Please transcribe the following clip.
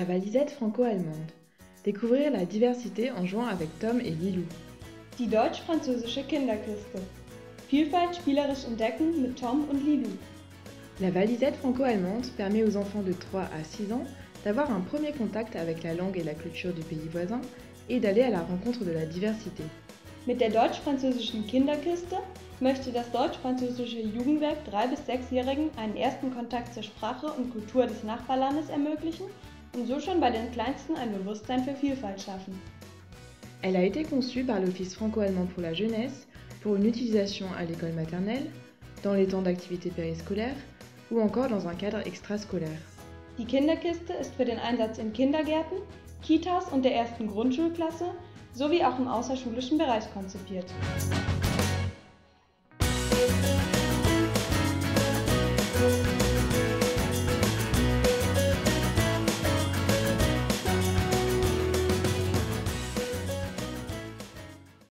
La Walisette franco-allemande. Découvrir la diversité en jouant avec Tom et Lilou. Die deutsch-französische Kinderkiste. Vielfalt spielerisch entdecken mit Tom und Lilou. La Walisette franco-allemande permet aux enfants de 3 à 6 ans d'avoir un premier contact avec la langue et la culture du pays voisin et d'aller à la rencontre de la diversité. Mit der deutsch-französischen Kinderkiste möchte das deutsch-französische Jugendwerk 3- bis 6-Jährigen einen ersten Kontakt zur Sprache und Kultur des Nachbarlandes ermöglichen und so schon bei den Kleinsten ein Bewusstsein für Vielfalt schaffen. Elle a été conçue par l'Office franco-allemand pour la jeunesse pour une utilisation à l'école maternelle, dans les temps d'activité périscolaire ou encore dans un cadre extrascolaire. Die Kinderkiste ist für den Einsatz in Kindergärten, Kitas und der ersten Grundschulklasse sowie auch im außerschulischen Bereich konzipiert.